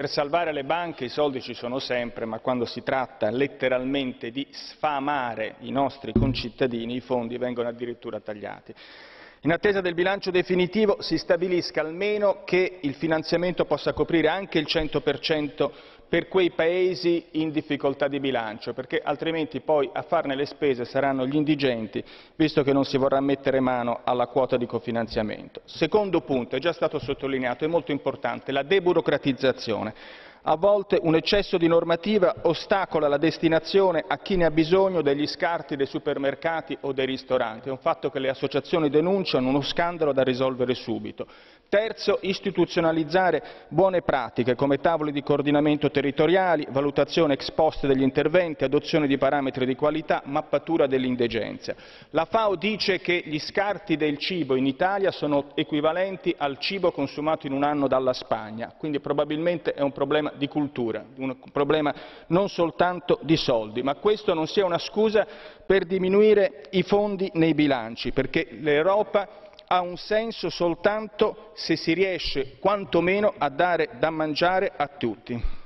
Per salvare le banche i soldi ci sono sempre, ma quando si tratta letteralmente di sfamare i nostri concittadini, i fondi vengono addirittura tagliati. In attesa del bilancio definitivo si stabilisca almeno che il finanziamento possa coprire anche il 100% per quei paesi in difficoltà di bilancio, perché altrimenti poi a farne le spese saranno gli indigenti, visto che non si vorrà mettere mano alla quota di cofinanziamento. Secondo punto, è già stato sottolineato, è molto importante, la deburocratizzazione. A volte un eccesso di normativa ostacola la destinazione a chi ne ha bisogno degli scarti dei supermercati o dei ristoranti. È un fatto che le associazioni denunciano, uno scandalo da risolvere subito. Terzo, istituzionalizzare buone pratiche come tavoli di coordinamento territoriali, valutazione ex post degli interventi, adozione di parametri di qualità, mappatura dell'indegenza. La FAO dice che gli scarti del cibo in Italia sono equivalenti al cibo consumato in un anno dalla Spagna, quindi probabilmente è un problema di cultura, un problema non soltanto di soldi, ma questo non sia una scusa per diminuire i fondi nei bilanci, perché l'Europa ha un senso soltanto se si riesce quantomeno a dare da mangiare a tutti.